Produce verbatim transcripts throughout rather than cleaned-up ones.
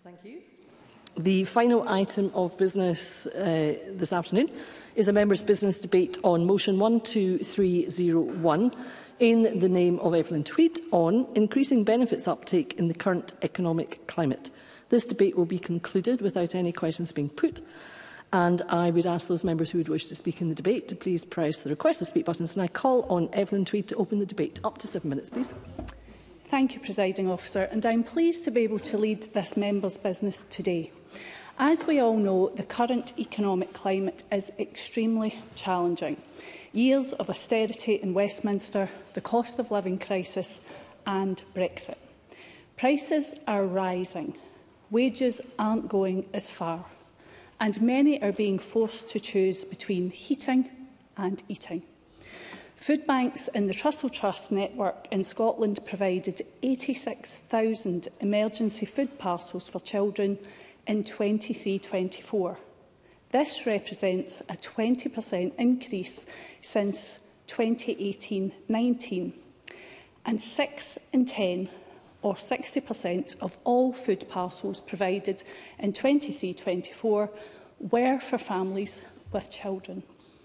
Thank you. The final item of business uh, this afternoon is a members' business debate on motion one two three zero one in the name of Evelyn Tweed on increasing benefits uptake in the current economic climate. This debate will be concluded without any questions being put, and I would ask those members who would wish to speak in the debate to please press the request to speak buttons, and I call on Evelyn Tweed to open the debate. Up to seven minutes, please. Thank you, Presiding Officer, and I'm pleased to be able to lead this members' business today. As we all know, the current economic climate is extremely challenging. Years of austerity in Westminster, the cost of living crisis and Brexit. Prices are rising, wages aren't going as far, and many are being forced to choose between heating and eating. Food banks in the Trussell Trust network in Scotland provided eighty-six thousand emergency food parcels for children in twenty-three twenty-four. This represents a twenty percent increase since twenty eighteen nineteen, and six in ten, or sixty percent of all food parcels provided in twenty-three twenty-four were for families with children.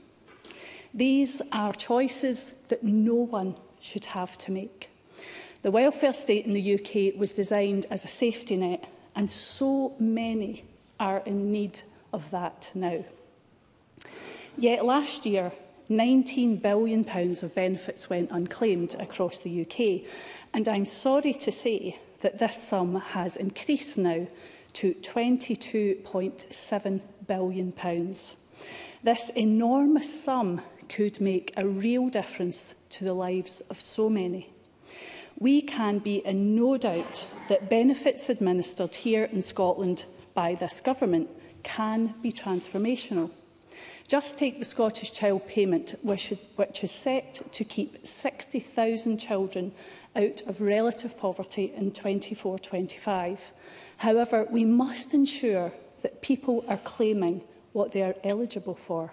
These are choices that no one should have to make. The welfare state in the U K was designed as a safety net, and so many are in need of that now. Yet last year, nineteen billion pounds of benefits went unclaimed across the U K, and I'm sorry to say that this sum has increased now to twenty-two point seven billion pounds. This enormous sum could make a real difference to the lives of so many. We can be in no doubt that benefits administered here in Scotland by this government can be transformational. Just take the Scottish Child Payment, which is, which is set to keep sixty thousand children out of relative poverty in twenty-four twenty-five. However, we must ensure that people are claiming what they are eligible for.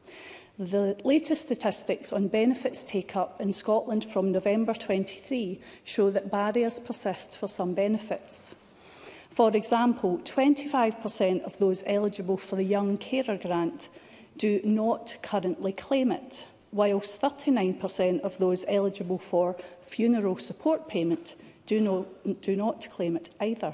The latest statistics on benefits take-up in Scotland from November twenty-three show that barriers persist for some benefits. For example, twenty-five percent of those eligible for the Young Carer Grant do not currently claim it, whilst thirty-nine percent of those eligible for funeral support payment do not, do not claim it either.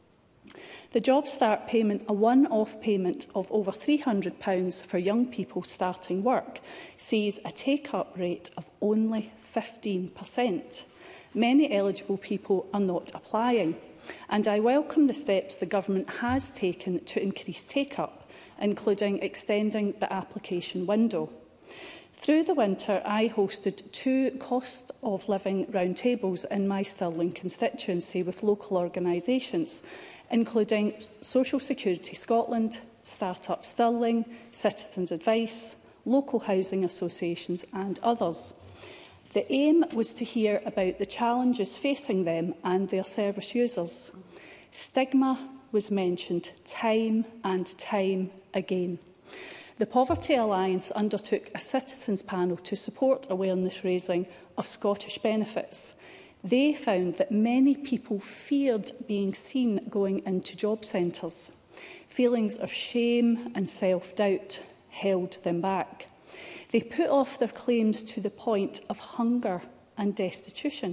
The Job Start payment, a one-off payment of over three hundred pounds for young people starting work, sees a take-up rate of only fifteen percent. Many eligible people are not applying, and I welcome the steps the Government has taken to increase take-up, including extending the application window. Through the winter, I hosted two cost of living roundtables in my Stirling constituency with local organisations, including Social Security Scotland, Start-up Stirling, Citizens Advice, local housing associations and others. The aim was to hear about the challenges facing them and their service users. Stigma was mentioned time and time again. The Poverty Alliance undertook a citizens panel to support awareness raising of Scottish benefits. They found that many people feared being seen going into job centres. Feelings of shame and self-doubt held them back. They put off their claims to the point of hunger and destitution.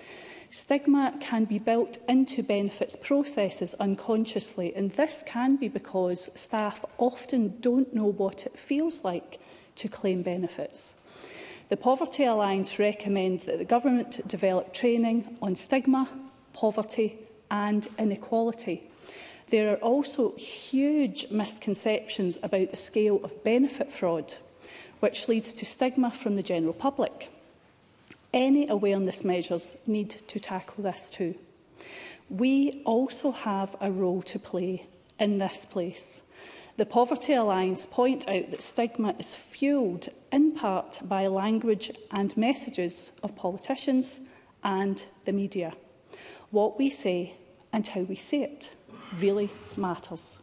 Stigma can be built into benefits processes unconsciously, and this can be because staff often don't know what it feels like to claim benefits. The Poverty Alliance recommend that the Government develop training on stigma, poverty and inequality. There are also huge misconceptions about the scale of benefit fraud, which leads to stigma from the general public. Any awareness measures need to tackle this too. We also have a role to play in this place. The Poverty Alliance point out that stigma is fuelled in part by language and messages of politicians and the media. What we say and how we say it really matters.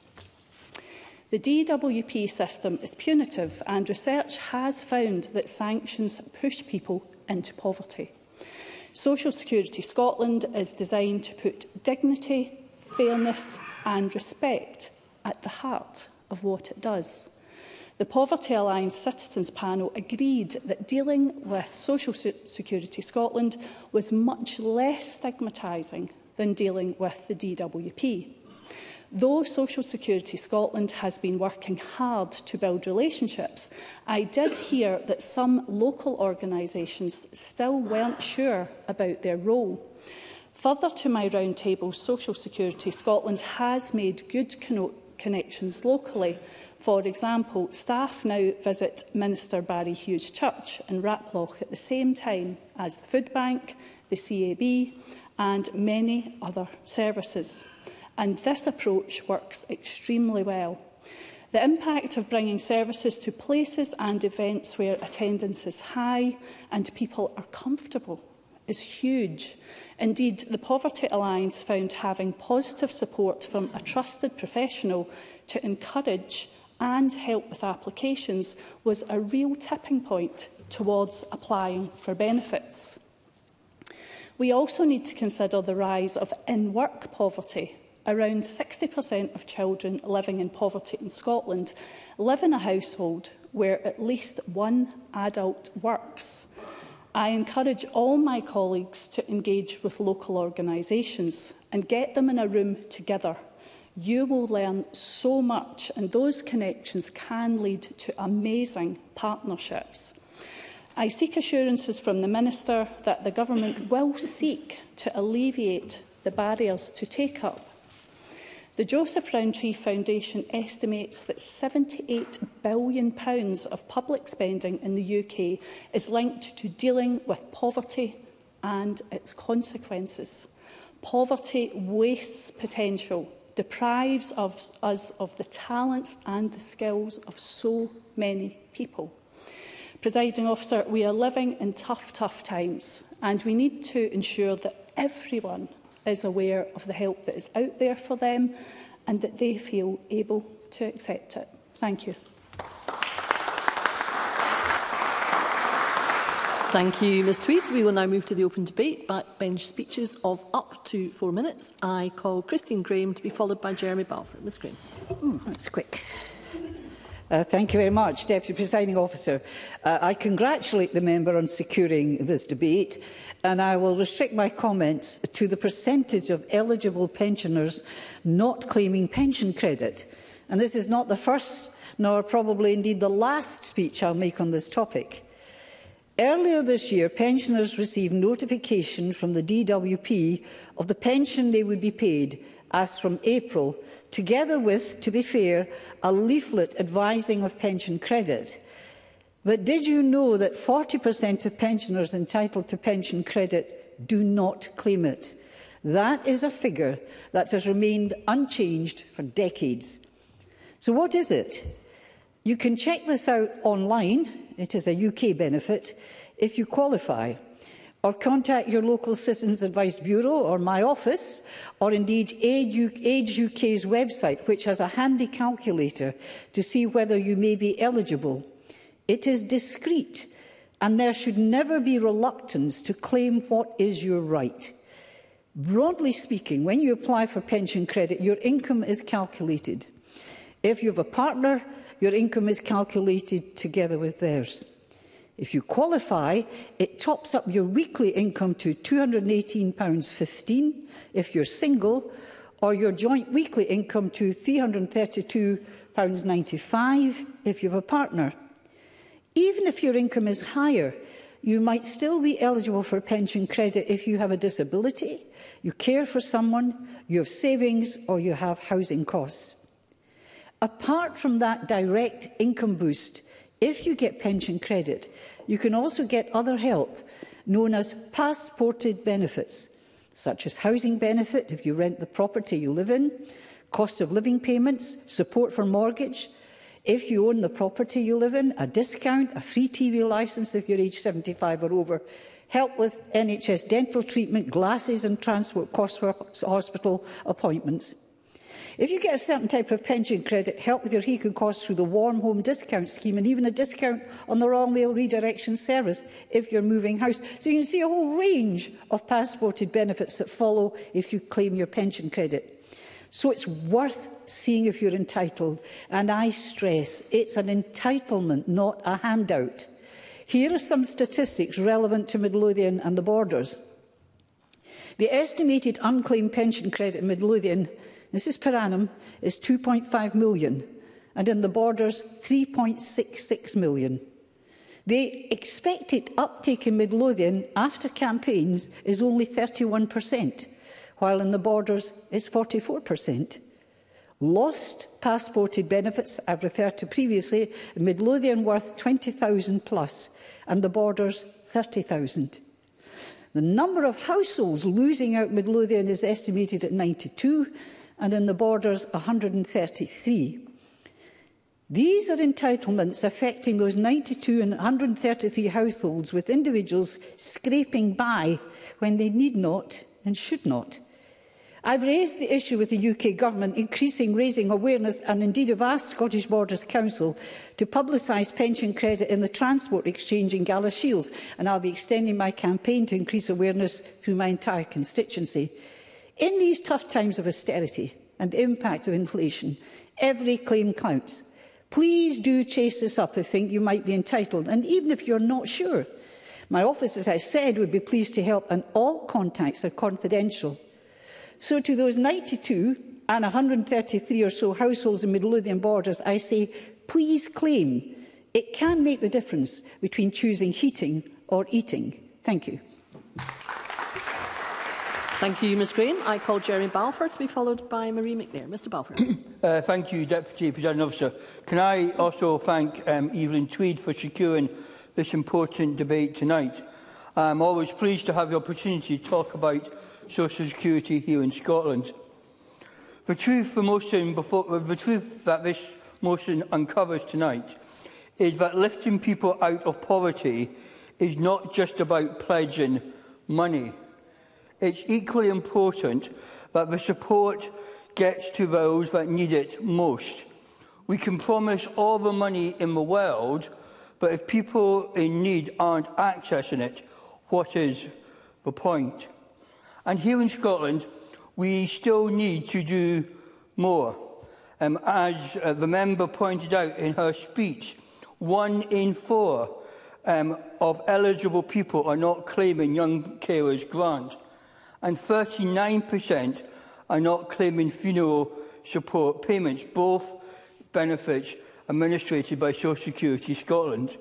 The D W P system is punitive, and research has found that sanctions push people into poverty. Social Security Scotland is designed to put dignity, fairness and respect at the heart of what it does. The Poverty Alliance Citizens Panel agreed that dealing with Social Security Scotland was much less stigmatising than dealing with the D W P. Though Social Security Scotland has been working hard to build relationships, I did hear that some local organisations still weren't sure about their role. Further to my roundtable, Social Security Scotland has made good conno- connections locally. For example, staff now visit Minister Barry Hughes Church in Raploch at the same time as the Food Bank, the C A B and many other services. And this approach works extremely well. The impact of bringing services to places and events where attendance is high and people are comfortable is huge. Indeed, the Poverty Alliance found having positive support from a trusted professional to encourage and help with applications was a real tipping point towards applying for benefits. We also need to consider the rise of in-work poverty. Around sixty percent of children living in poverty in Scotland live in a household where at least one adult works. I encourage all my colleagues to engage with local organisations and get them in a room together. You will learn so much, and those connections can lead to amazing partnerships. I seek assurances from the Minister that the Government will seek to alleviate the barriers to take up. The Joseph Rowntree Foundation estimates that seventy-eight billion pounds of public spending in the U K is linked to dealing with poverty and its consequences. Poverty wastes potential, deprives of us of the talents and the skills of so many people. Presiding Officer, we are living in tough, tough times, and we need to ensure that everyone is aware of the help that is out there for them and that they feel able to accept it. Thank you. Thank you, Ms Tweed. We will now move to the open debate. Backbench speeches of up to four minutes. I call Christine Graham to be followed by Jeremy Balfour. Ms Graham. Mm, that's quick. Uh, thank you very much, Deputy Presiding Officer. Uh, I congratulate the member on securing this debate, and I will restrict my comments to the percentage of eligible pensioners not claiming pension credit. And this is not the first, nor probably indeed the last speech I'll make on this topic. Earlier this year, pensioners received notification from the D W P of the pension they would be paid as from April, together with, to be fair, a leaflet advising of pension credit. But did you know that forty percent of pensioners entitled to pension credit do not claim it? That is a figure that has remained unchanged for decades. So what is it? You can check this out online. It is a U K benefit if you qualify. Or contact your local Citizens Advice Bureau or my office, or indeed Age U K's website, which has a handy calculator to see whether you may be eligible. It is discreet, and there should never be reluctance to claim what is your right. Broadly speaking, when you apply for pension credit, your income is calculated. If you have a partner, your income is calculated together with theirs. If you qualify, it tops up your weekly income to two hundred and eighteen pounds fifteen if you're single, or your joint weekly income to three hundred and thirty-two pounds ninety-five if you have a partner. Even if your income is higher, you might still be eligible for pension credit if you have a disability, you care for someone, you have savings, or you have housing costs. Apart from that direct income boost, if you get pension credit, you can also get other help, known as passported benefits, such as housing benefit if you rent the property you live in, cost of living payments, support for mortgage. If you own the property you live in, a discount, a free T V licence if you're age seventy-five or over, help with N H S dental treatment, glasses and transport costs for hospital appointments. If you get a certain type of pension credit, help with your heating costs through the Warm Home Discount Scheme, and even a discount on the Royal Mail redirection service if you're moving house. So you can see a whole range of passported benefits that follow if you claim your pension credit. So it's worth seeing if you're entitled. And I stress, it's an entitlement, not a handout. Here are some statistics relevant to Midlothian and the Borders. The estimated unclaimed pension credit in Midlothian, this is per annum, is two point five million, and in the Borders, three point six six million. The expected uptake in Midlothian after campaigns is only thirty-one percent, while in the Borders it's forty-four percent. Lost passported benefits, I've referred to previously, in Midlothian worth twenty thousand plus, and the Borders thirty thousand. The number of households losing out Midlothian is estimated at ninety-two, and in the Borders one hundred thirty-three. These are entitlements affecting those ninety-two and one hundred thirty-three households, with individuals scraping by when they need not and should not. I've raised the issue with the U K Government, increasing raising awareness, and indeed have asked Scottish Borders Council to publicise pension credit in the transport exchange in Galashiels, and I'll be extending my campaign to increase awareness through my entire constituency. In these tough times of austerity and the impact of inflation, every claim counts. Please do chase this up if you think you might be entitled, and even if you're not sure. My office, as I said, would be pleased to help, and all contacts are confidential. So to those ninety-two and one hundred thirty-three or so households in Midlothian Borders, I say, please claim. It can make the difference between choosing heating or eating. Thank you. Thank you, Ms Graham. I call Jeremy Balfour to be followed by Marie McNair. Mr Balfour. uh, thank you, Deputy Presiding Officer. Can I also thank um, Evelyn Tweed for securing this important debate tonight. I'm always pleased to have the opportunity to talk about social security here in Scotland. The truth, the, motion before, the truth that this motion uncovers tonight is that lifting people out of poverty is not just about pledging money. It's equally important that the support gets to those that need it most. We can promise all the money in the world, but if people in need aren't accessing it, what is the point? And here in Scotland, we still need to do more. Um, as uh, the member pointed out in her speech, one in four um, of eligible people are not claiming Young Carers Grant, and thirty-nine percent are not claiming funeral support payments, both benefits administrated by Social Security Scotland.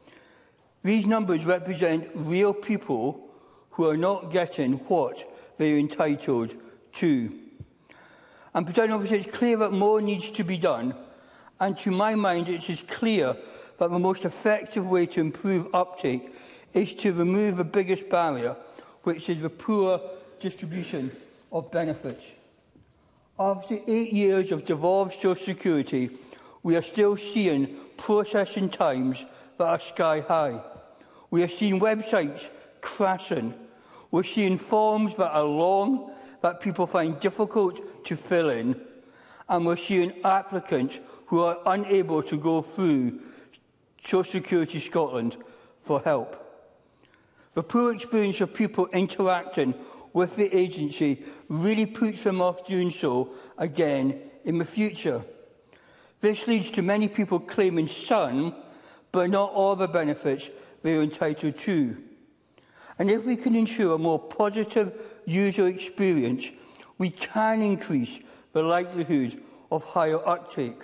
These numbers represent real people who are not getting what they are entitled to. And, Presiding Officer, it's clear that more needs to be done, and to my mind it is clear that the most effective way to improve uptake is to remove the biggest barrier, which is the poor distribution of benefits. After eight years of devolved social security, we are still seeing processing times that are sky high. We are seeing websites crashing. We're seeing forms that are long, that people find difficult to fill in, and we're seeing applicants who are unable to go through Social Security Scotland for help. The poor experience of people interacting with the agency really puts them off doing so again in the future. This leads to many people claiming some, but not all the benefits they are entitled to. And if we can ensure a more positive user experience, we can increase the likelihood of higher uptake.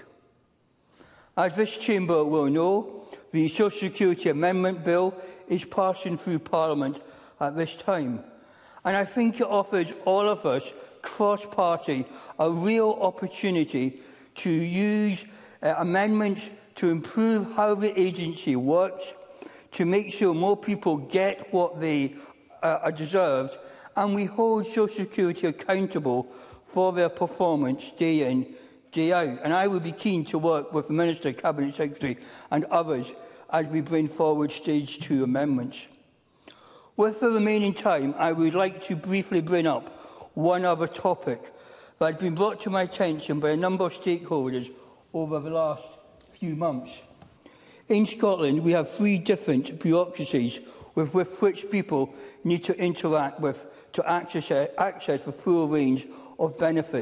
As this chamber will know, the Social Security Amendment Bill is passing through Parliament at this time. And I think it offers all of us, cross-party, a real opportunity to use uh, amendments to improve how the agency works, to make sure more people get what they uh, are deserved, and we hold Social Security accountable for their performance day in, day out. And I would be keen to work with the Minister, Cabinet Secretary and others as we bring forward Stage two amendments. With the remaining time, I would like to briefly bring up one other topic that has been brought to my attention by a number of stakeholders over the last few months. In Scotland, we have three different bureaucracies with, with which people need to interact with to access, access the full range of benefits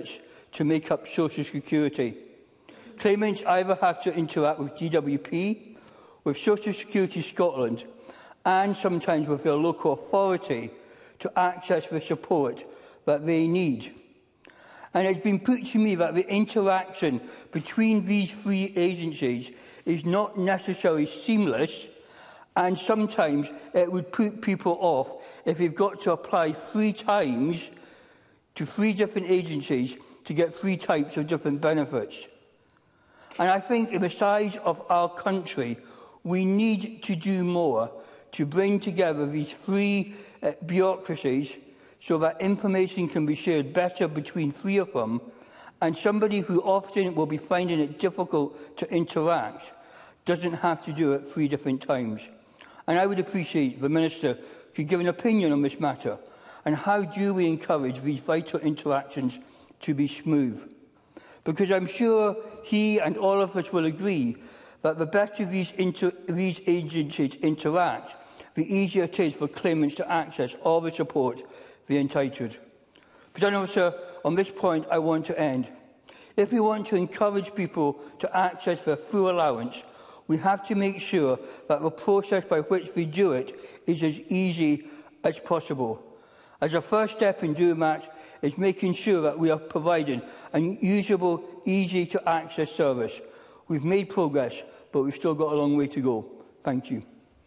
to make up social security. Claimants either have to interact with D W P, with Social Security Scotland, and sometimes with their local authority to access the support that they need. And it's been put to me that the interaction between these three agencies is not necessarily seamless, and sometimes it would put people off if they've got to apply three times to three different agencies to get three types of different benefits. And I think in the size of our country, we need to do more to bring together these three uh, bureaucracies so that information can be shared better between three of them, and somebody who often will be finding it difficult to interact doesn't have to do it three different times. And I would appreciate the Minister could give an opinion on this matter, and how do we encourage these vital interactions to be smooth? Because I'm sure he and all of us will agree that the better these, inter these agencies interact, the easier it is for claimants to access all the support they're entitled. Presiding Officer, on this point I want to end. If we want to encourage people to access their full allowance, we have to make sure that the process by which they do it is as easy as possible. As a first step in doing that is making sure that we are providing a usable, easy-to-access service. We've made progress, but we've still got a long way to go. Thank you.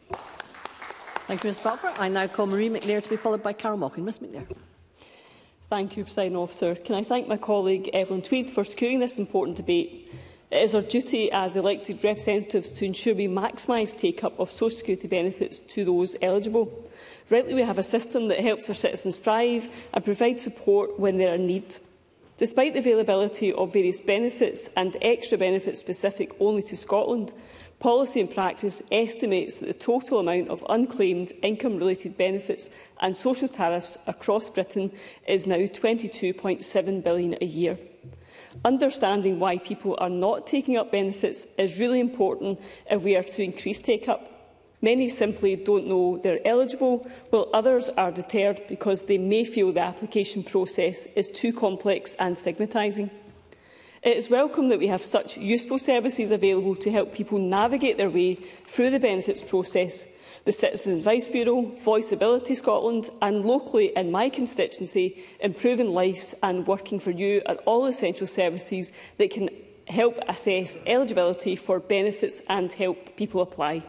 Thank you, Miz Butler. I now call Marie McNair to be followed by Carol Mockin. Miz McNair. Thank you, Presiding Officer. Can I thank my colleague Evelyn Tweed for securing this important debate? It is our duty as elected representatives to ensure we maximise take-up of social security benefits to those eligible. Rightly, we have a system that helps our citizens thrive and provides support when they are in need. Despite the availability of various benefits and extra benefits specific only to Scotland, policy and practice estimates that the total amount of unclaimed income-related benefits and social tariffs across Britain is now twenty-two point seven billion pounds a year. Understanding why people are not taking up benefits is really important if we are to increase take-up. Many simply don't know they're eligible, while others are deterred because they may feel the application process is too complex and stigmatising. It is welcome that we have such useful services available to help people navigate their way through the benefits process. The Citizens Advice Bureau, Voiceability Scotland and locally in my constituency, Improving Lives and Working for You are all essential services that can help assess eligibility for benefits and help people apply.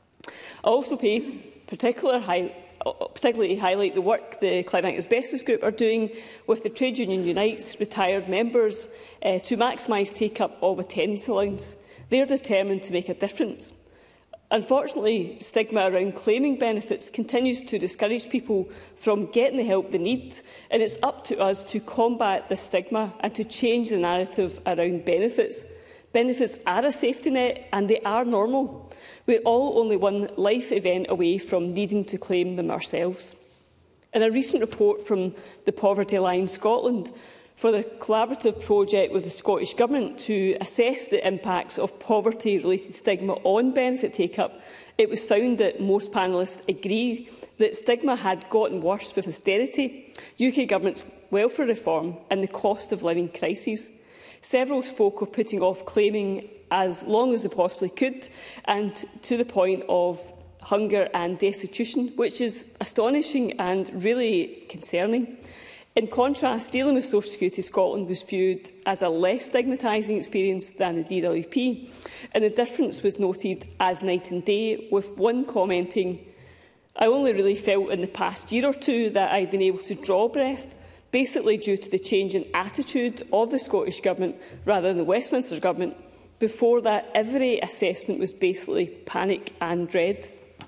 I also pay particular high particularly highlight the work the Climate Asbestos Group are doing with the Trade Union Unite's retired members uh, to maximise take-up of attendance allowance. They are determined to make a difference. Unfortunately, stigma around claiming benefits continues to discourage people from getting the help they need, and it's up to us to combat this stigma and to change the narrative around benefits. Benefits are a safety net and they are normal. We're all only one life event away from needing to claim them ourselves. In a recent report from the Poverty Line Scotland for the collaborative project with the Scottish Government to assess the impacts of poverty-related stigma on benefit take-up, it was found that most panellists agree that stigma had gotten worse with austerity, U K Government's welfare reform and the cost of living crises. Several spoke of putting off claiming as long as they possibly could, and to the point of hunger and destitution, which is astonishing and really concerning. In contrast, dealing with Social Security Scotland was viewed as a less stigmatising experience than the D W P, and the difference was noted as night and day, with one commenting, "I only really felt in the past year or two that I'd been able to draw breath, basically due to the change in attitude of the Scottish Government rather than the Westminster Government. Before that, every assessment was basically panic and dread."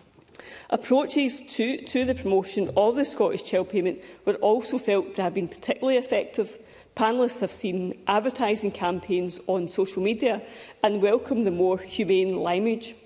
Approaches to, to the promotion of the Scottish Child Payment were also felt to have been particularly effective. Panellists have seen advertising campaigns on social media and welcome the more humane language.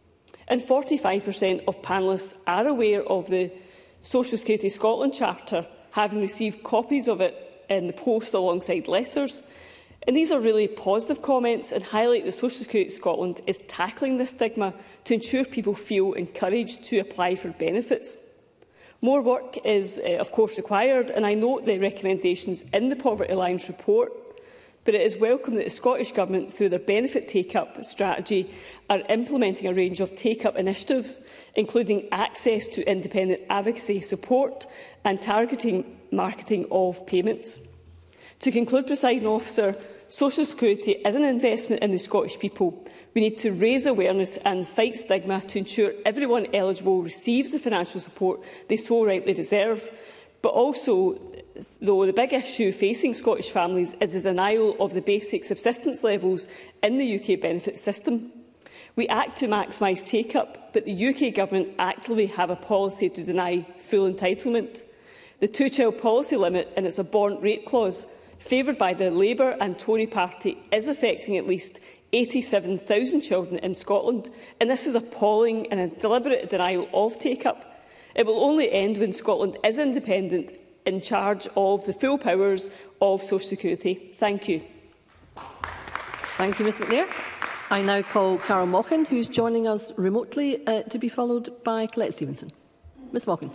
And forty-five percent of panellists are aware of the Social Security Scotland Charter, having received copies of it in the post alongside letters. And these are really positive comments and highlight that Social Security Scotland is tackling this stigma to ensure people feel encouraged to apply for benefits. More work is, uh, of course, required, and I note the recommendations in the Poverty Alliance report. But it is welcome that the Scottish Government, through their benefit take-up strategy, are implementing a range of take-up initiatives, including access to independent advocacy support and targeting marketing of payments. To conclude, Presiding Officer, social security is an investment in the Scottish people. We need to raise awareness and fight stigma to ensure everyone eligible receives the financial support they so rightly deserve. But also, though, the big issue facing Scottish families is the denial of the basic subsistence levels in the U K benefit system. We act to maximise take-up, but the U K Government actively have a policy to deny full entitlement. The two-child policy limit and its abhorrent rate clause, favoured by the Labour and Tory party, is affecting at least eighty-seven thousand children in Scotland, and this is appalling and a deliberate denial of take-up. It will only end when Scotland is independent, in charge of the full powers of social security. Thank you. Thank you, Ms McNair. I now call Carol Mochan, who is joining us remotely, uh, to be followed by Colette Stevenson. Ms Mochan.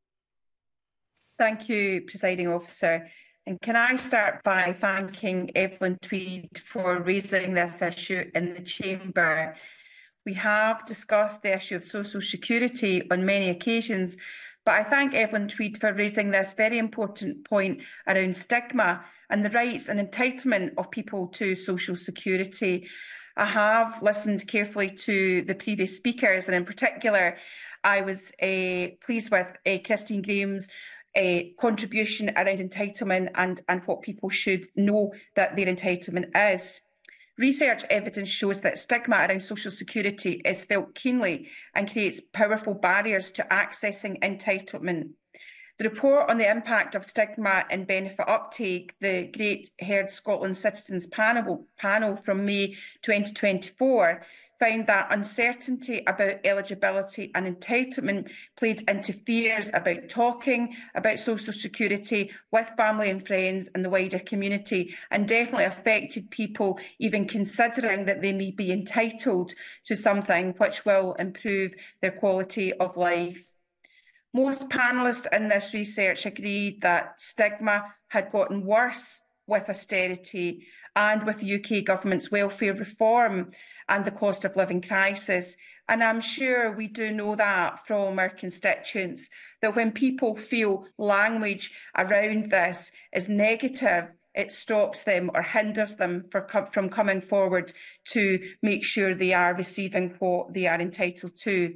Thank you, Presiding Officer. And can I start by thanking Evelyn Tweed for raising this issue in the Chamber. We have discussed the issue of social security on many occasions, but I thank Evelyn Tweed for raising this very important point around stigma and the rights and entitlement of people to social security. I have listened carefully to the previous speakers, and in particular, I was uh, pleased with uh, Christine Graham's uh, contribution around entitlement and, and what people should know that their entitlement is. Research evidence shows that stigma around social security is felt keenly and creates powerful barriers to accessing entitlement. The report on the impact of stigma in benefit uptake, the Great Heard Scotland Citizens panel, panel from May twenty twenty-four, found that uncertainty about eligibility and entitlement played into fears about talking about social security with family and friends and the wider community, and definitely affected people even considering that they may be entitled to something which will improve their quality of life. Most panellists in this research agreed that stigma had gotten worse with austerity and with the U K Government's welfare reform and the cost of living crisis. And I'm sure we do know that from our constituents, that when people feel language around this is negative, it stops them or hinders them for, from coming forward to make sure they are receiving what they are entitled to.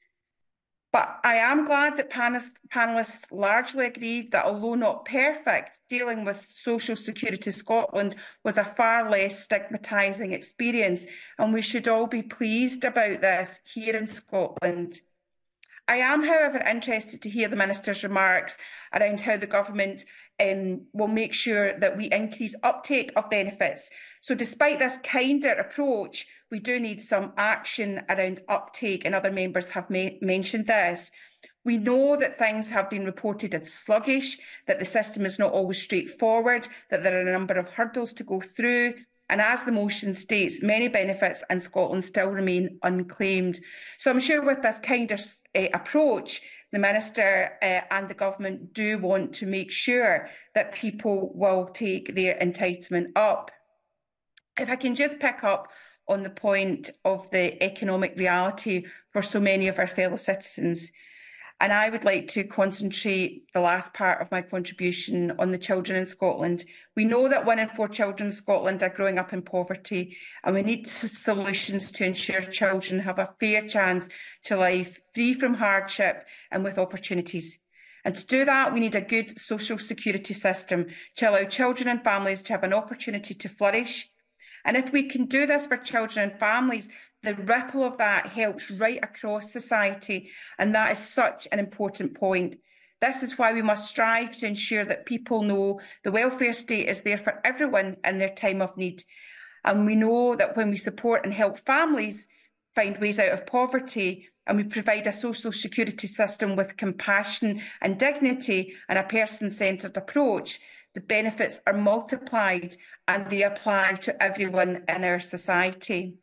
But I am glad that panellists largely agreed that, although not perfect, dealing with Social Security Scotland was a far less stigmatising experience, and we should all be pleased about this here in Scotland. I am, however, interested to hear the Minister's remarks around how the Government um, will make sure that we increase uptake of benefits. So despite this kinder approach, we do need some action around uptake, and other members have ma mentioned this. We know that things have been reported as sluggish, that the system is not always straightforward, that there are a number of hurdles to go through, and as the motion states, many benefits in Scotland still remain unclaimed. So I'm sure with this kinder uh, approach, the Minister uh, and the Government do want to make sure that people will take their entitlement up. If I can just pick up on the point of the economic reality for so many of our fellow citizens, and I would like to concentrate the last part of my contribution on the children in Scotland. We know that one in four children in Scotland are growing up in poverty, and we need solutions to ensure children have a fair chance to life, free from hardship and with opportunities. And to do that, we need a good social security system to allow children and families to have an opportunity to flourish. And if we can do this for children and families, the ripple of that helps right across society, and that is such an important point. This is why we must strive to ensure that people know the welfare state is there for everyone in their time of need. And we know that when we support and help families find ways out of poverty, and we provide a social security system with compassion and dignity and a person-centred approach, the benefits are multiplied and they apply to everyone in our society.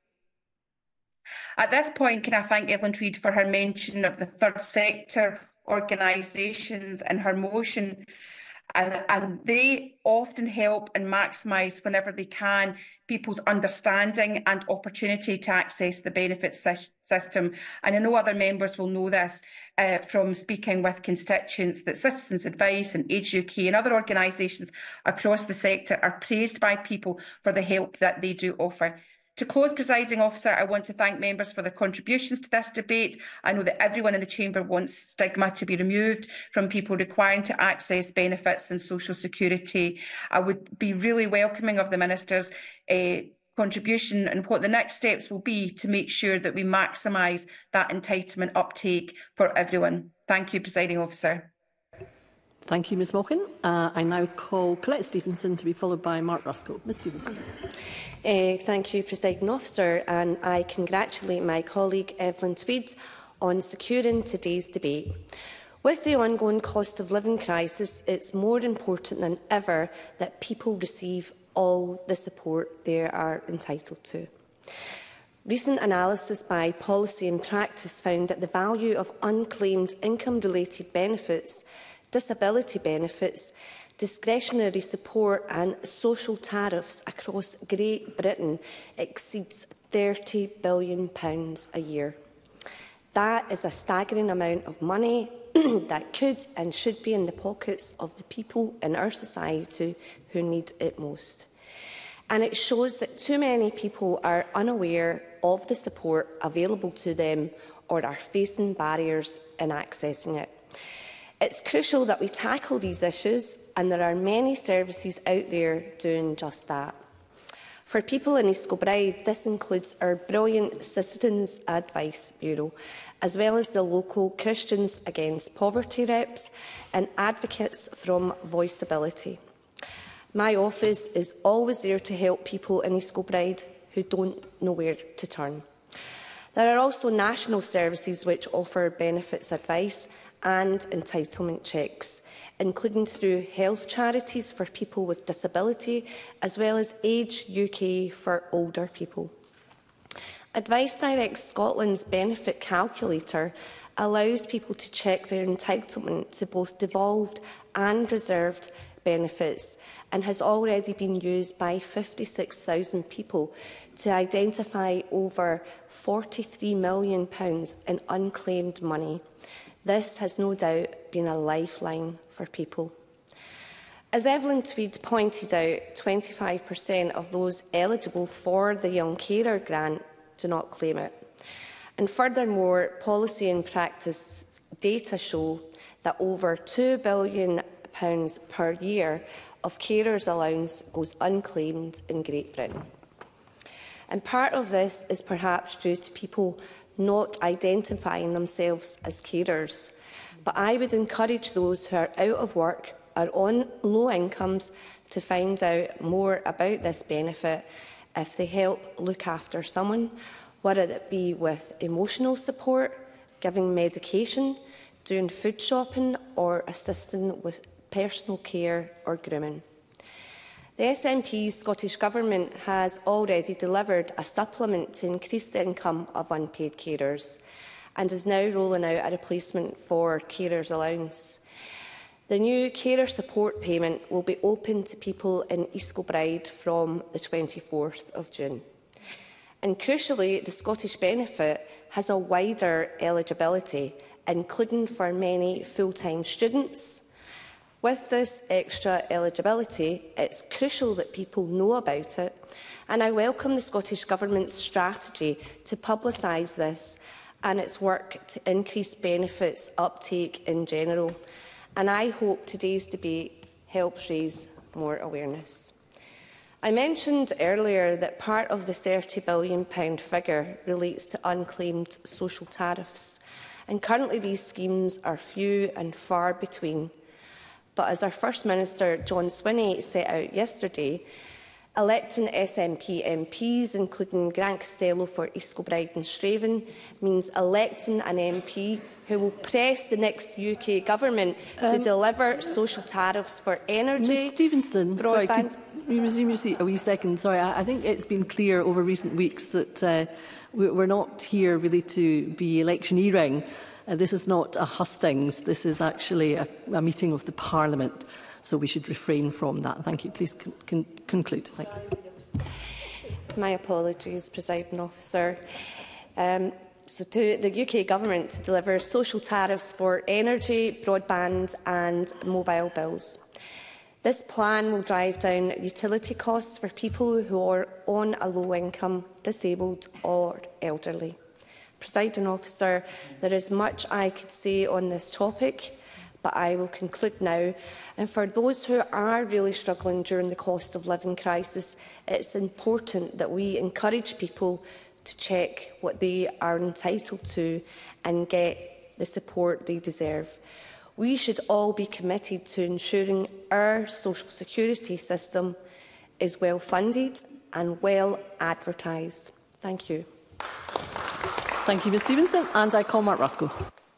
At this point, can I thank Evelyn Tweed for her mention of the third sector organisations in her motion. And, and they often help and maximise whenever they can people's understanding and opportunity to access the benefits system. And I know other members will know this uh, from speaking with constituents, that Citizens Advice and Age U K and other organisations across the sector are praised by people for the help that they do offer. To close, Presiding Officer, I want to thank members for their contributions to this debate. I know that everyone in the Chamber wants stigma to be removed from people requiring to access benefits and social security. I would be really welcoming of the Minister's uh, contribution and what the next steps will be to make sure that we maximise that entitlement uptake for everyone. Thank you, Presiding Officer. Thank you, Ms Mochan. Uh, I now call Colette Stevenson to be followed by Mark Ruskell. Ms Stevenson. Uh, thank you, Presiding Officer, and I congratulate my colleague Evelyn Tweed on securing today's debate. With the ongoing cost of living crisis, it's more important than ever that people receive all the support they are entitled to. Recent analysis by Policy and Practice found that the value of unclaimed income-related benefits, disability benefits, discretionary support and social tariffs across Great Britain exceeds thirty billion pounds a year. That is a staggering amount of money that could and should be in the pockets of the people in our society who need it most. And it shows that too many people are unaware of the support available to them or are facing barriers in accessing it. It's crucial that we tackle these issues, and there are many services out there doing just that. For people in East Kilbride, this includes our brilliant Citizens Advice Bureau, as well as the local Christians Against Poverty reps and advocates from Voiceability. My office is always there to help people in East Kilbride who don't know where to turn. There are also national services which offer benefits advice and entitlement checks, including through health charities for people with disability, as well as Age U K for older people. Advice Direct Scotland's benefit calculator allows people to check their entitlement to both devolved and reserved benefits, and has already been used by fifty-six thousand people to identify over forty-three million pounds in unclaimed money. This has no doubt been a lifeline for people. As Evelyn Tweed pointed out, twenty-five percent of those eligible for the Young Carer grant do not claim it. And furthermore, Policy and Practice data show that over two billion pounds per year of carers' allowance goes unclaimed in Great Britain. And part of this is perhaps due to people not identifying themselves as carers. But I would encourage those who are out of work or on low incomes to find out more about this benefit if they help look after someone, whether it be with emotional support, giving medication, doing food shopping or assisting with personal care or grooming. The S N P's Scottish Government has already delivered a supplement to increase the income of unpaid carers and is now rolling out a replacement for carers' allowance. The new carer support payment will be open to people in East Kilbride from the twenty-fourth of June. And crucially, the Scottish benefit has a wider eligibility, including for many full-time students. With this extra eligibility, it's crucial that people know about it, and I welcome the Scottish Government's strategy to publicise this and its work to increase benefits uptake in general. And I hope today's debate helps raise more awareness. I mentioned earlier that part of the thirty billion pound figure relates to unclaimed social tariffs, and currently these schemes are few and far between. But as our First Minister John Swinney set out yesterday, electing S N P M Ps, including Grant Costello for East Kilbride and Straven, means electing an M P who will press the next U K Government um, to deliver social tariffs for energy, Ms Stevenson, broadband. Sorry, could you resume your seat a wee second? Sorry, I, I think it's been clear over recent weeks that uh, we're not here really to be electioneering. Uh, this is not a hustings. This is actually a, a meeting of the Parliament. So we should refrain from that. Thank you. Please con con conclude. Thanks. My apologies, Presiding Officer. Um, so to the U K Government to deliver social tariffs for energy, broadband and mobile bills. This plan will drive down utility costs for people who are on a low income, disabled or elderly. Presiding Officer, there is much I could say on this topic, but I will conclude now. And for those who are really struggling during the cost of living crisis, it's important that we encourage people to check what they are entitled to and get the support they deserve. We should all be committed to ensuring our social security system is well funded and well advertised. Thank you. Thank you, Ms Stevenson. And I call Mark Ruskell.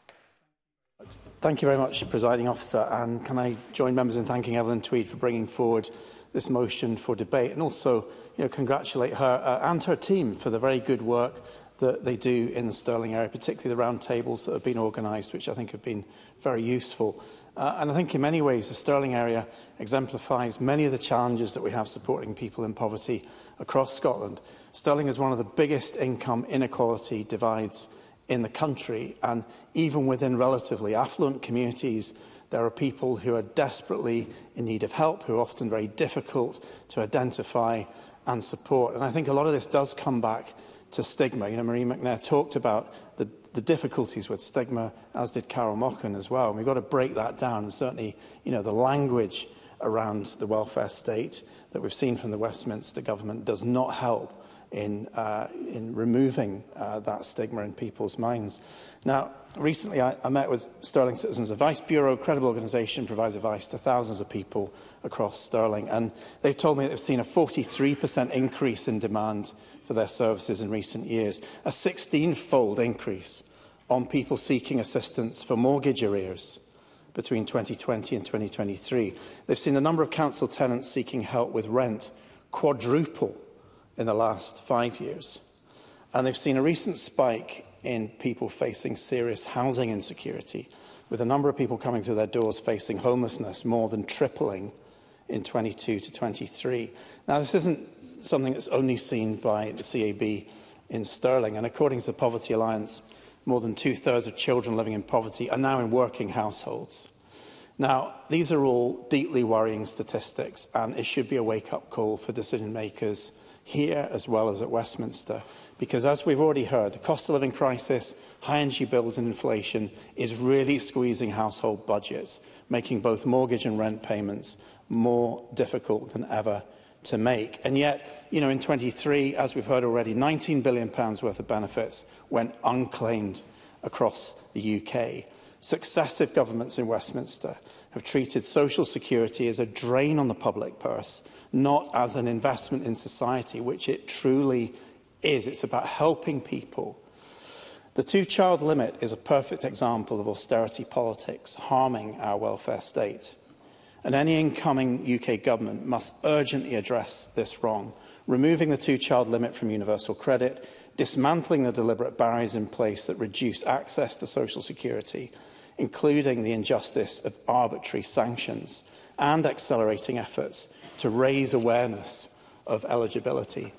Thank you very much, Presiding Officer. And can I join members in thanking Evelyn Tweed for bringing forward this motion for debate, and also you know, congratulate her uh, and her team for the very good work that they do in the Stirling area, particularly the round tables that have been organised, which I think have been very useful. Uh, and I think in many ways the Stirling area exemplifies many of the challenges that we have supporting people in poverty across Scotland. Stirling is one of the biggest income inequality divides in the country, and even within relatively affluent communities, there are people who are desperately in need of help, who are often very difficult to identify and support. And I think a lot of this does come back to stigma. You know, Marie McNair talked about the, the difficulties with stigma, as did Carol Mochan as well. And we've got to break that down. And certainly, you know, the language around the welfare state that we've seen from the Westminster government does not help in, uh, in removing uh, that stigma in people's minds. Now, recently I, I met with Stirling Citizens Advice Bureau, a credible organisation, provides advice to thousands of people across Stirling, and they've told me that they've seen a forty-three percent increase in demand for their services in recent years, a sixteen-fold increase on people seeking assistance for mortgage arrears between twenty twenty and twenty twenty-three. They've seen the number of council tenants seeking help with rent quadruple in the last five years. And they've seen a recent spike in people facing serious housing insecurity, with a number of people coming to their doors facing homelessness more than tripling in twenty-two to twenty-three. Now, this isn't something that's only seen by the C A B in Stirling, and according to the Poverty Alliance, more than two-thirds of children living in poverty are now in working households. Now, these are all deeply worrying statistics, and it should be a wake-up call for decision-makers here as well as at Westminster, because as we've already heard, the cost of living crisis, high energy bills and inflation is really squeezing household budgets, making both mortgage and rent payments more difficult than ever to make. And yet, you know, in twenty-three, as we've heard already, nineteen billion pounds worth of benefits went unclaimed across the U K. Successive governments in Westminster have treated social security as a drain on the public purse, not as an investment in society, which it truly is. It's about helping people. The two-child limit is a perfect example of austerity politics harming our welfare state. And any incoming U K government must urgently address this wrong, removing the two-child limit from universal credit, dismantling the deliberate barriers in place that reduce access to social security, including the injustice of arbitrary sanctions, and accelerating efforts to raise awareness of eligibility.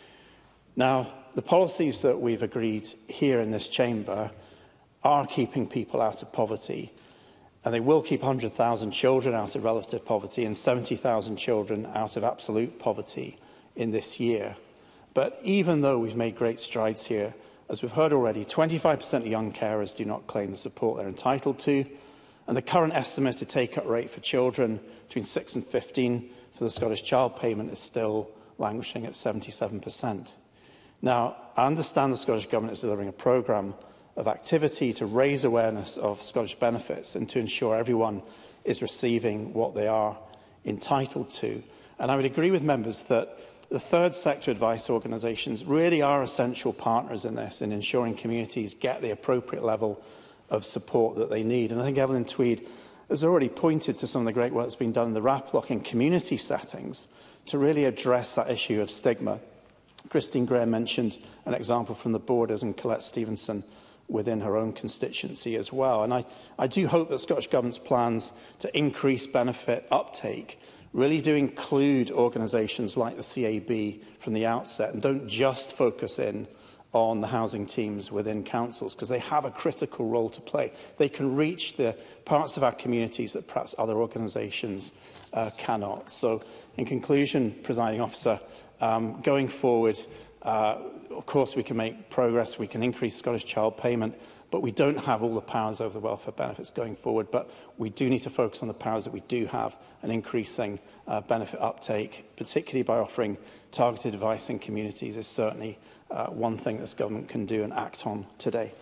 Now, the policies that we've agreed here in this chamber are keeping people out of poverty, and they will keep one hundred thousand children out of relative poverty and seventy thousand children out of absolute poverty in this year. But even though we've made great strides here, as we've heard already, twenty-five percent of young carers do not claim the support they're entitled to, and the current estimated take-up rate for children between six and fifteen for the Scottish Child Payment is still languishing at seventy-seven percent. Now, I understand the Scottish Government is delivering a programme of activity to raise awareness of Scottish benefits and to ensure everyone is receiving what they are entitled to. And I would agree with members that the third sector advice organisations really are essential partners in this, in ensuring communities get the appropriate level of support that they need. And I think Evelyn Tweed has already pointed to some of the great work that's been done in the R A P L O C in community settings to really address that issue of stigma. Christine Graham mentioned an example from the Borders, and Colette Stevenson within her own constituency as well. And I, I do hope that Scottish Government's plans to increase benefit uptake really do include organisations like the C A B from the outset and don't just focus in on the housing teams within councils, because they have a critical role to play. They can reach the parts of our communities that perhaps other organisations uh, cannot. So, in conclusion, Presiding Officer, um, going forward, uh, of course we can make progress, we can increase Scottish child payment, but we don't have all the powers over the welfare benefits going forward. But we do need to focus on the powers that we do have and increasing uh, benefit uptake, particularly by offering targeted advice in communities, is certainly Uh, one thing this government can do and act on today.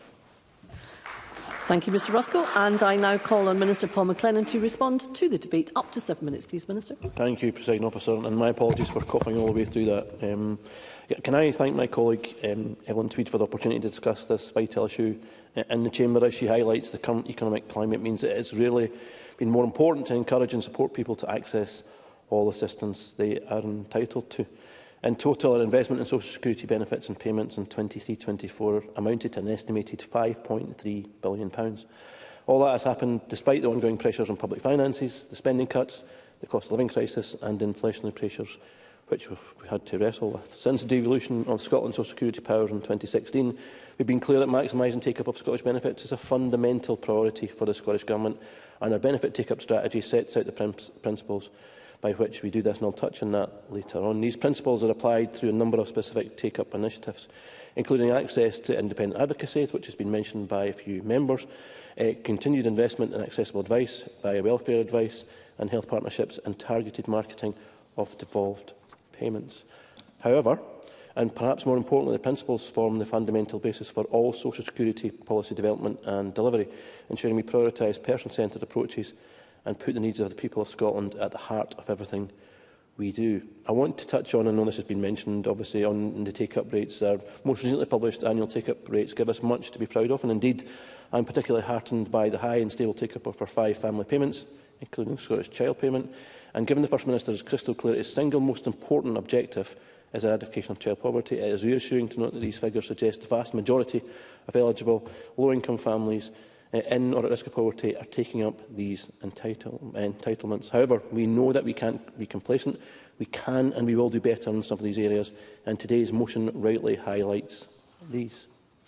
Thank you, Mr Ruskell. And I now call on Minister Paul McLennan to respond to the debate. Up to seven minutes, please, Minister. Thank you, Presiding Officer, and my apologies for coughing all the way through that. Um, yeah, can I thank my colleague um, Evelyn Tweed for the opportunity to discuss this vital issue in the Chamber. As she highlights, the current economic climate means that it's really been more important to encourage and support people to access all assistance they are entitled to. In total, our investment in social security benefits and payments in twenty-three twenty-four amounted to an estimated five point three billion pounds. All that has happened despite the ongoing pressures on public finances, the spending cuts, the cost of living crisis and inflationary pressures which we've had to wrestle with. Since the devolution of Scotland's social security powers in twenty sixteen, we've been clear that maximising take-up of Scottish benefits is a fundamental priority for the Scottish Government, and our benefit take-up strategy sets out the prin principles by which we do this, and I'll touch on that later on. These principles are applied through a number of specific take-up initiatives, including access to independent advocacy, which has been mentioned by a few members, uh, continued investment in accessible advice via welfare advice and health partnerships, and targeted marketing of devolved payments. However, and perhaps more importantly, the principles form the fundamental basis for all social security policy development and delivery, ensuring we prioritise person-centred approaches and put the needs of the people of Scotland at the heart of everything we do. I want to touch on, I know this has been mentioned, obviously, on the take-up rates. Our most recently published annual take-up rates give us much to be proud of, and indeed, I'm particularly heartened by the high and stable take-up of our five family payments, including Scottish child payment. And given the First Minister is crystal clear, his single most important objective is the eradication of child poverty, it is reassuring to note that these figures suggest the vast majority of eligible low-income families in or at risk of poverty are taking up these entitle entitlements. However, we know that we can't be complacent. We can and we will do better in some of these areas, and today's motion rightly highlights these.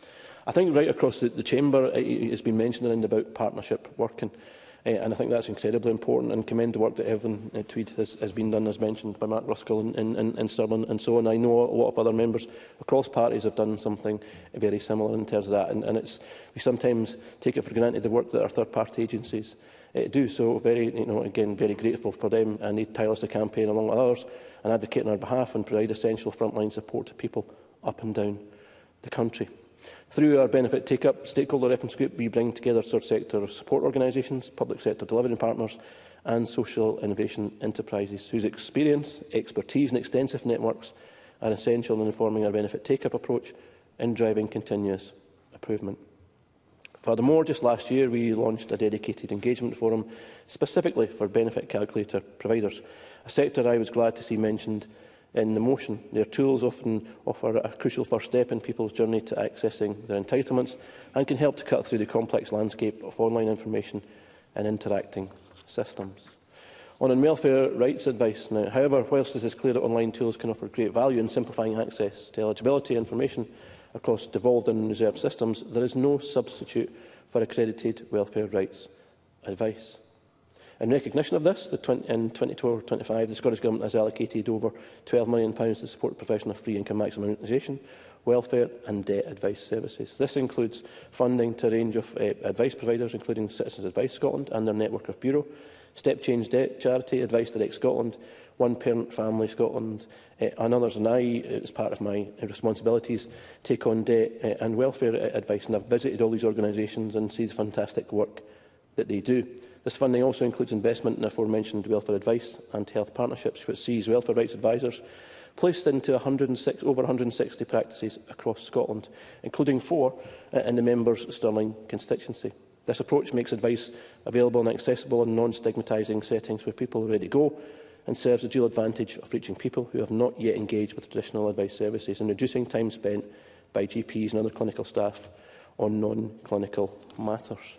I think right across the, the Chamber it has been mentioned around about partnership working, uh, and I think that's incredibly important, and commend the work that Evelyn uh, Tweed has, has been done, as mentioned by Mark Ruskell in, in, in Stirling and so on. I know a lot of other members across parties have done something very similar in terms of that, and, and it's, we sometimes take it for granted the work that our third-party agencies uh, do. So very, you know, again, very grateful for them, and they tirelessly campaign along with others and advocate on our behalf and provide essential frontline support to people up and down the country. Through our benefit take-up stakeholder reference group, we bring together third sector support organisations, public sector delivery partners and social innovation enterprises whose experience, expertise and extensive networks are essential in informing our benefit take-up approach in driving continuous improvement. Furthermore, just last year we launched a dedicated engagement forum specifically for benefit calculator providers, a sector I was glad to see mentioned in the motion. Their tools often offer a crucial first step in people's journey to accessing their entitlements and can help to cut through the complex landscape of online information and interacting systems. On welfare rights advice now, however, whilst it is clear that online tools can offer great value in simplifying access to eligibility information across devolved and reserved systems, there is no substitute for accredited welfare rights advice. In recognition of this, the in twenty-four twenty-five, the Scottish Government has allocated over twelve million pounds to support the provision of free income maximisation, welfare and debt advice services. This includes funding to a range of uh, advice providers, including Citizens Advice Scotland and their network of bureau, Step Change Debt Charity, Advice Direct Scotland, One Parent Family Scotland uh, and others. And I, as part of my responsibilities, take on debt uh, and welfare advice, and I've visited all these organisations and see the fantastic work that they do. This funding also includes investment in aforementioned welfare advice and health partnerships, which sees welfare rights advisors placed into one hundred and six, over one hundred and sixty practices across Scotland, including four uh, in the members' Stirling constituency. This approach makes advice available in accessible and non-stigmatising settings where people already go, and serves the dual advantage of reaching people who have not yet engaged with traditional advice services and reducing time spent by G Ps and other clinical staff on non-clinical matters.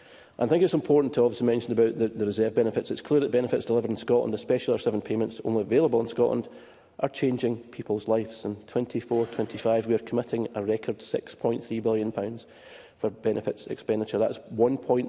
I think it's important to obviously mention about the, the reserve benefits. It's clear that benefits delivered in Scotland, especially our seven payments only available in Scotland, are changing people's lives. In twenty-four twenty-five, we are committing a record six point three billion pounds for benefits expenditure. That's one point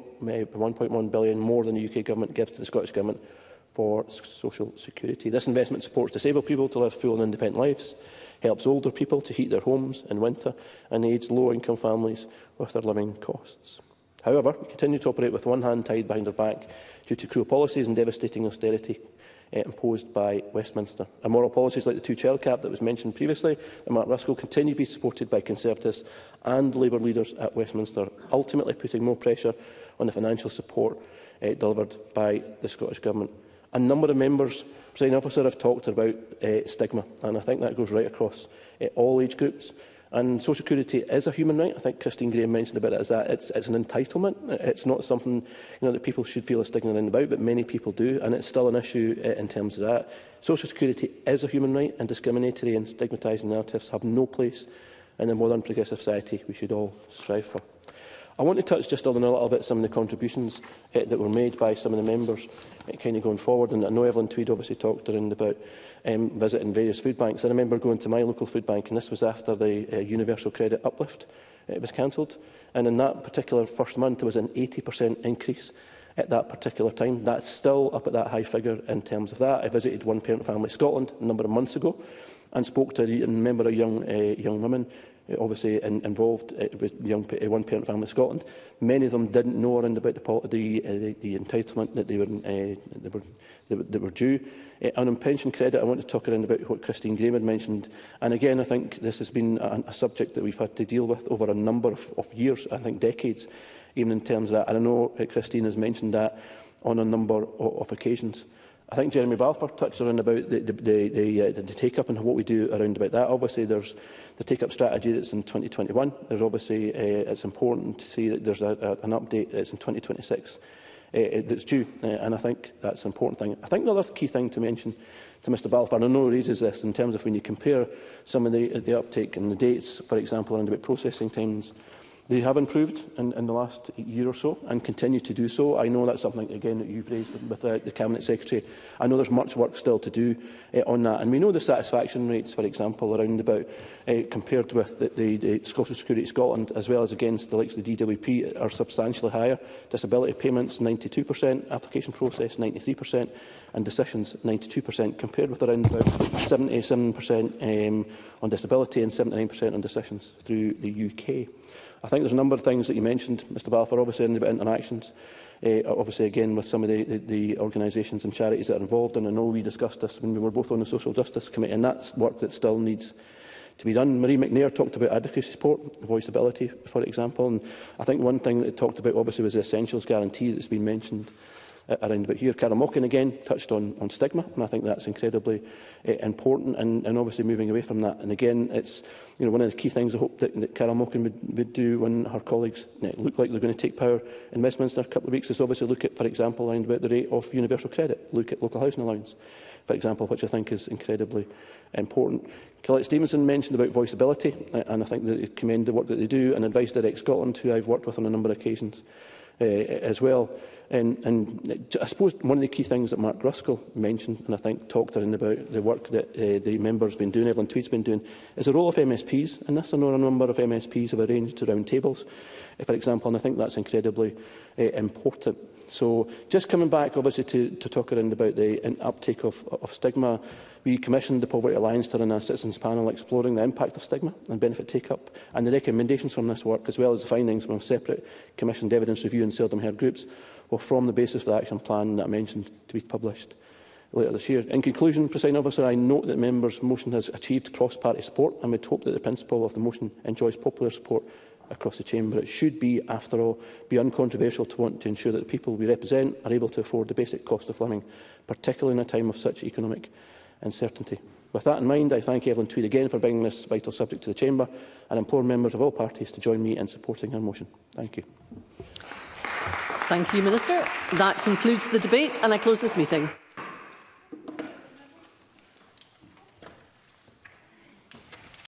one billion more than the U K Government gives to the Scottish Government for social security. This investment supports disabled people to live full and independent lives, helps older people to heat their homes in winter, and aids low-income families with their living costs. However, we continue to operate with one hand tied behind our back due to cruel policies and devastating austerity uh, imposed by Westminster. Immoral policies like the two-child cap that was mentioned previously by Mark Ruskell continue to be supported by Conservatives and Labour leaders at Westminster, ultimately putting more pressure on the financial support uh, delivered by the Scottish Government. A number of members, Presiding Officer, have talked about uh, stigma, and I think that goes right across uh, all age groups. And social security is a human right. I think Christine Graham mentioned about it as that. It's, it's an entitlement. It's not something you know, that people should feel a stigma about, but many people do, and it's still an issue uh, in terms of that. Social security is a human right, and discriminatory and stigmatising narratives have no place in the modern progressive society we should all strive for. I want to touch just on a little bit some of the contributions uh, that were made by some of the members uh, kind of going forward. And I know Evelyn Tweed obviously talked around about um, visiting various food banks. I remember going to my local food bank, and this was after the uh, universal credit uplift uh, was cancelled. And in that particular first month, there was an eighty percent increase at that particular time. That's still up at that high figure in terms of that. I visited One Parent Family Scotland a number of months ago and spoke to a, a member of young, uh, young women obviously in, involved uh, with young uh, One Parent Family Scotland. Many of them didn't know around about the, the, uh, the, the entitlement that they were, uh, they were, they were, they were due. Uh, and on pension credit, I want to talk around about what Christine Graham had mentioned. And again, I think this has been a, a subject that we've had to deal with over a number of, of years, I think decades, even in terms of that. And I know uh, Christine has mentioned that on a number of, of occasions. I think Jeremy Balfour touched around about the, the, the, the, uh, the take-up and what we do around about that. Obviously, there's the take-up strategy that's in twenty twenty-one. There's obviously, uh, it's important to see that there's a, a, an update that's in twenty twenty-six uh, that's due, uh, and I think that's an important thing. I think the other key thing to mention to Mr Balfour, and I know he raises this in terms of when you compare some of the, the uptake and the dates, for example, around about processing times, they have improved in, in the last year or so and continue to do so. I know that's something, again, that you've raised with uh, the Cabinet Secretary. I know there's much work still to do uh, on that. And we know the satisfaction rates, for example, around about, uh, compared with the, the, the Social Security Scotland, as well as against the likes of the D W P, are substantially higher. Disability payments, ninety-two percent, application process, ninety-three percent, and decisions, ninety-two percent, compared with around about seventy-seven percent um, on disability and seventy-nine percent on decisions through the U K. I think there's a number of things that you mentioned, Mr Balfour, obviously about interactions, uh, obviously again with some of the, the, the organisations and charities that are involved, and I know we discussed this when we were both on the Social Justice Committee, and that's work that still needs to be done. Marie McNair talked about advocacy support, voiceability, for example, and I think one thing that it talked about obviously was the essentials guarantee that's been mentioned uh, around about here. Carol Mockin again touched on, on stigma, and I think that's incredibly uh, important, and, and obviously moving away from that. And again, it's you know, one of the key things I hope that, that Carol Mockin would, would do when her colleagues uh, look like they're going to take power in Westminster in a couple of weeks is obviously look at, for example, around about the rate of universal credit, look at local housing allowance, for example, which I think is incredibly important. Colette Stevenson mentioned about voiceability, uh, and I think that they commend the work that they do, and Advice Direct Scotland, who I've worked with on a number of occasions uh, as well. And, and I suppose one of the key things that Mark Ruskell mentioned, and I think talked around about the work that uh, the members have been doing, Evelyn Tweed's been doing, is the role of M S Ps. And this, I know a number of M S Ps have arranged round tables, uh, for example, and I think that's incredibly uh, important. So just coming back, obviously, to, to talk around about the uptake of, of stigma, we commissioned the Poverty Alliance to run a citizens panel exploring the impact of stigma and benefit take-up, and the recommendations from this work, as well as the findings from a separate commissioned evidence review and seldom heard groups, will form the basis for the action plan that I mentioned to be published later this year. In conclusion, Presiding Officer, I note that the members' motion has achieved cross-party support, and would hope that the principle of the motion enjoys popular support across the Chamber. It should be, after all, be uncontroversial to want to ensure that the people we represent are able to afford the basic cost of living, particularly in a time of such economic uncertainty. With that in mind, I thank Evelyn Tweed again for bringing this vital subject to the Chamber, and implore members of all parties to join me in supporting her motion. Thank you. Thank you, Minister. That concludes the debate, and I close this meeting.